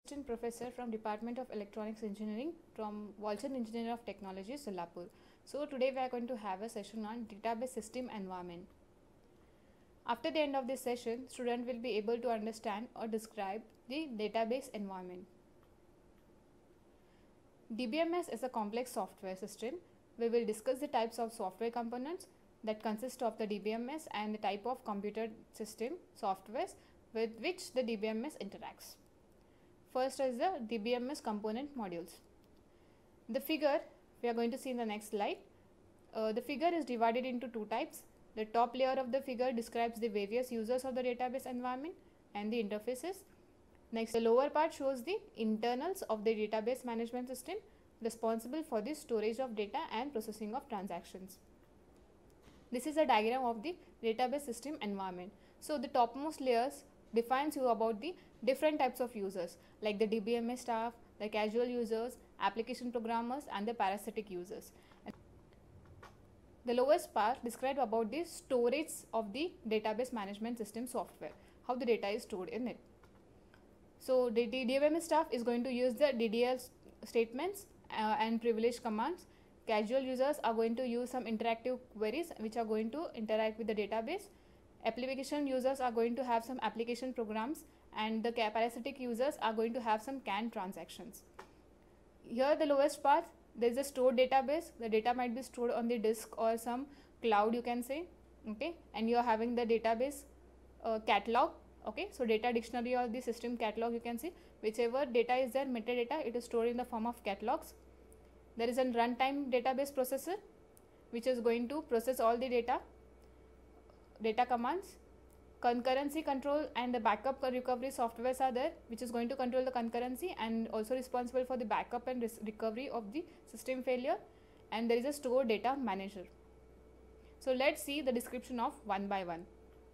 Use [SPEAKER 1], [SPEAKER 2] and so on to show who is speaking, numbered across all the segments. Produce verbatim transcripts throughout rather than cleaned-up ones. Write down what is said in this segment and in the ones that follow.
[SPEAKER 1] Assistant Professor from Department of Electronics Engineering from Walchand Engineer of Technology, Solapur. So today we are going to have a session on database system environment. After the end of this session, student will be able to understand or describe the database environment. D B M S is a complex software system. We will discuss the types of software components that consist of the D B M S and the type of computer system softwares with which the D B M S interacts. First is the D B M S component modules. The figure we are going to see in the next slide. Uh, the figure is divided into two types. The top layer of the figure describes the various users of the database environment and the interfaces. Next, the lower part shows the internals of the database management system responsible for the storage of data and processing of transactions. This is a diagram of the database system environment. So the topmost layers defines you about the different types of users like the D B M S staff, the casual users, application programmers and the parasitic users. The lowest part describes about the storage of the database management system software, how the data is stored in it. So the D B M S staff is going to use the D D L statements uh, and privilege commands. Casual users are going to use some interactive queries which are going to interact with the database. Application users are going to have some application programs, and the parasitic users are going to have some canned transactions. Here the lowest part, there is a stored database. The data might be stored on the disk or some cloud, you can say, okay, and you are having the database uh, catalog, okay, so data dictionary or the system catalog, you can see whichever data is there, metadata, it is stored in the form of catalogs. There is a runtime database processor which is going to process all the data data commands. Concurrency control and the backup recovery softwares are there, which is going to control the concurrency and also responsible for the backup and recovery of the system failure. And there is a store data manager. So let's see the description of one by one.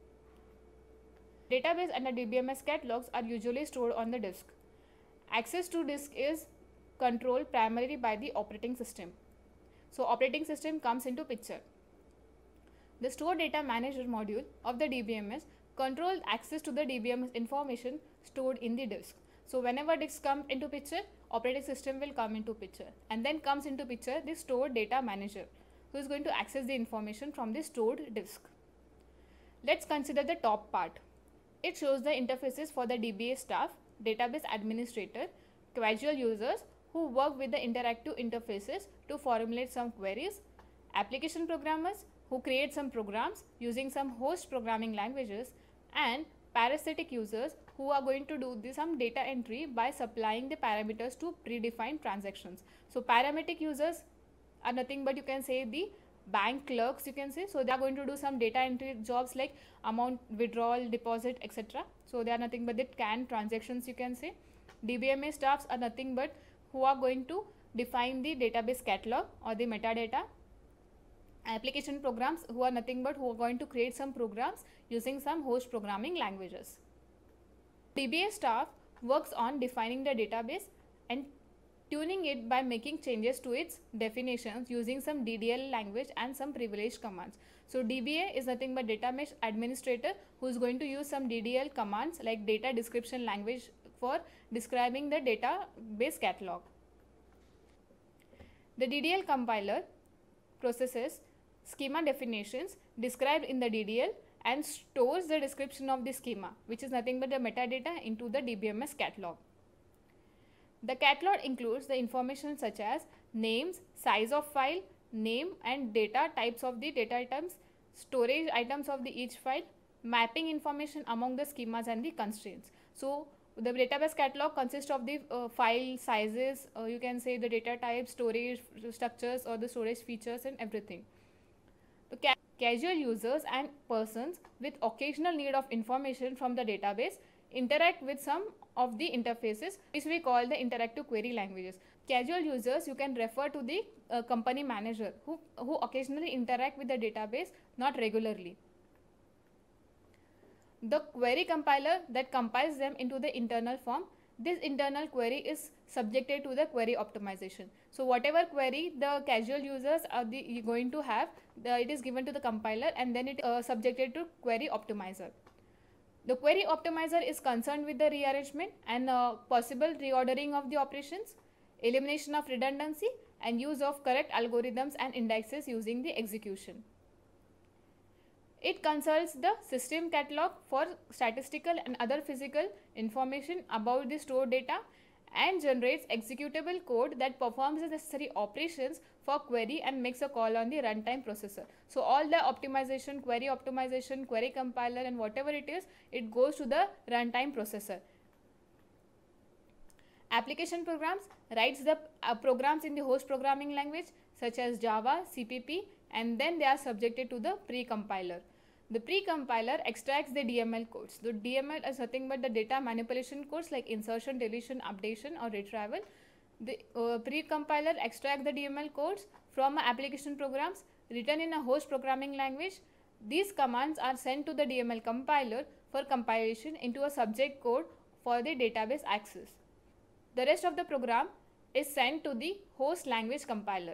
[SPEAKER 1] Database and the D B M S catalogs are usually stored on the disk. Access to disk is controlled primarily by the operating system. So operating system comes into picture. The store data manager module of the D B M S controls access to the D B M S information stored in the disk. So whenever disk comes into picture, operating system will come into picture, and then comes into picture the store data manager, who is going to access the information from the stored disk. Let's consider the top part. It shows the interfaces for the D B A staff, database administrator, casual users who work with the interactive interfaces to formulate some queries, application programmers who create some programs using some host programming languages, and parasitic users who are going to do this, some data entry by supplying the parameters to predefined transactions. So parametric users are nothing but, you can say, the bank clerks, you can say. So they are going to do some data entry jobs like amount, withdrawal, deposit, et cetera. So they are nothing but the canned transactions, you can say. D B M S staffs are nothing but who are going to define the database catalog or the metadata. Application programs who are nothing but who are going to create some programs using some host programming languages. D B A staff works on defining the database and tuning it by making changes to its definitions using some D D L language and some privilege commands. So D B A is nothing but database administrator who is going to use some D D L commands like data description language for describing the database catalog. The D D L compiler processes schema definitions described in the D D L and stores the description of the schema, which is nothing but the metadata, into the D B M S catalog. The catalog includes the information such as names, size of file, name and data types of the data items, storage items of the each file, mapping information among the schemas and the constraints. So the database catalog consists of the uh, file sizes, uh, you can say the data types, storage structures or the storage features and everything. The ca casual users and persons with occasional need of information from the database interact with some of the interfaces which we call the interactive query languages. Casual users, you can refer to the uh, company manager who, who occasionally interact with the database, not regularly. The query compiler that compiles them into the internal form. This internal query is subjected to the query optimization. So whatever query the casual users are the, going to have, the, it is given to the compiler and then it uh, subjected to query optimizer. The query optimizer is concerned with the rearrangement and uh, possible reordering of the operations, elimination of redundancy, and use of correct algorithms and indexes using the execution. It consults the system catalog for statistical and other physical information about the stored data and generates executable code that performs the necessary operations for query and makes a call on the runtime processor. So all the optimization, query optimization, query compiler and whatever it is, it goes to the runtime processor. Application programs writes the uh, programs in the host programming language such as Java, C P P, and then they are subjected to the pre-compiler. The pre-compiler extracts the D M L codes. The D M L is nothing but the data manipulation codes like insertion, deletion, updation or retrieval. The uh, pre-compiler extracts the D M L codes from application programs written in a host programming language. These commands are sent to the D M L compiler for compilation into a subject code for the database access. The rest of the program is sent to the host language compiler.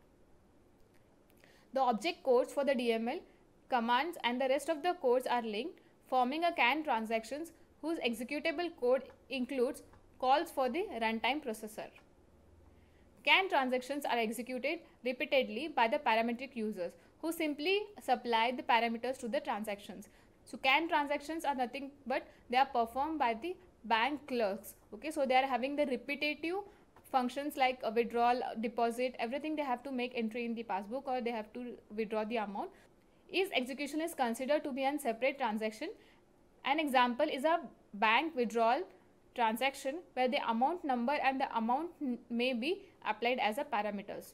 [SPEAKER 1] The object codes for the D M L commands and the rest of the codes are linked, forming a C A N transactions whose executable code includes calls for the runtime processor. C A N transactions are executed repeatedly by the parametric users who simply supply the parameters to the transactions. So C A N transactions are nothing but they are performed by the bank clerks. Okay, so they are having the repetitive functions like a withdrawal, deposit, everything they have to make entry in the passbook or they have to withdraw the amount. Is execution is considered to be a separate transaction. An example is a bank withdrawal transaction where the amount number and the amount may be applied as a parameters.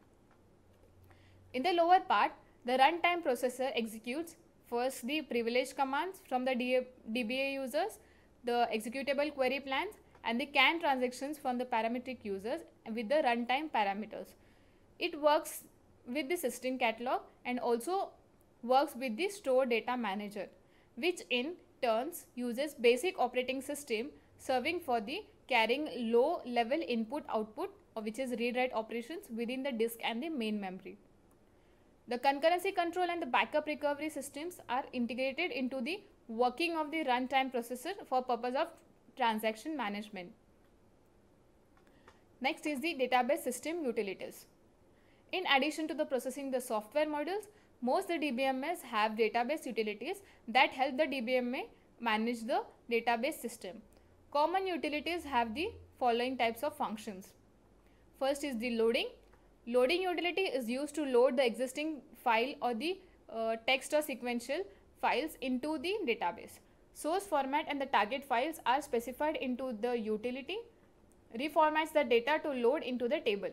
[SPEAKER 1] In the lower part, the runtime processor executes first the privilege commands from the D B A users, the executable query plans and the C A N transactions from the parametric users with the runtime parameters. It works with the system catalog and also works with the store data manager, which in turns uses basic operating system serving for the carrying low level input output or which is read write operations within the disk and the main memory. The concurrency control and the backup recovery systems are integrated into the working of the runtime processor for purpose of transaction management. Next is the database system utilities. In addition to the processing the software modules, most the D B M S have database utilities that help the D B M A manage the database system. Common utilities have the following types of functions. First is the loading. Loading utility is used to load the existing file or the uh, text or sequential files into the database. Source format and the target files are specified into the utility, reformats the data to load into the table.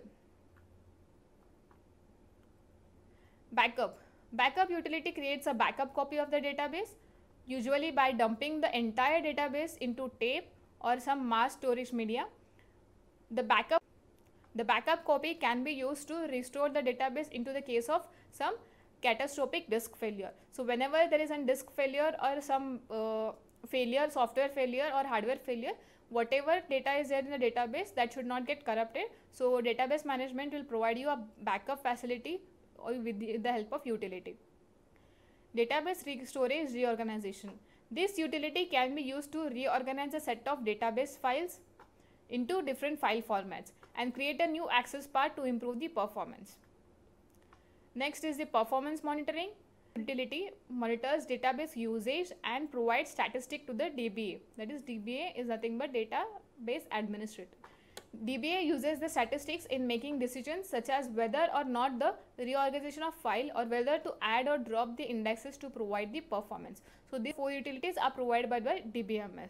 [SPEAKER 1] Backup. Backup utility creates a backup copy of the database, usually by dumping the entire database into tape or some mass storage media. The backup, the backup copy can be used to restore the database into the case of some catastrophic disk failure. So whenever there is a disk failure or some uh, failure, software failure or hardware failure, whatever data is there in the database that should not get corrupted. So database management will provide you a backup facility or with the, the help of utility. Database re storage reorganization. This utility can be used to reorganize a set of database files into different file formats and create a new access path to improve the performance. Next is the performance monitoring. Utility monitors database usage and provides statistic to the D B A. That is, D B A is nothing but database administrator. D B A uses the statistics in making decisions such as whether or not the reorganization of file or whether to add or drop the indexes to provide the performance. So these four utilities are provided by the D B M S.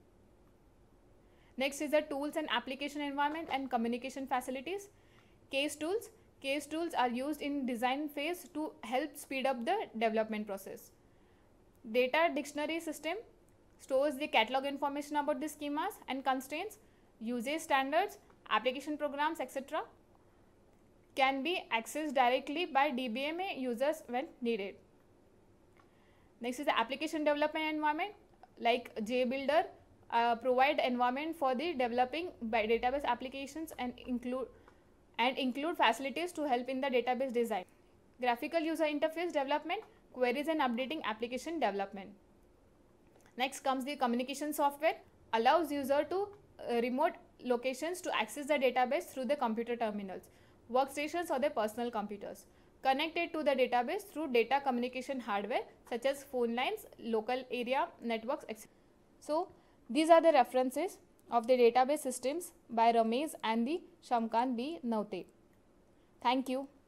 [SPEAKER 1] Next is the tools and application environment and communication facilities. Case tools. Case tools are used in design phase to help speed up the development process. Data dictionary system stores the catalog information about the schemas and constraints. Usage standards, application programs, et cetera can be accessed directly by D B M A users when needed. Next is the application development environment like JBuilder uh, provide environment for the developing by database applications and include and include facilities to help in the database design. Graphical user interface development, queries and updating application development. Next comes the communication software, allows user to uh, remote locations to access the database through the computer terminals, workstations or their personal computers, connected to the database through data communication hardware such as phone lines, local area networks, et cetera. So these are the references of the database systems by Ramesh and the Shamkant B. Naute. Thank you.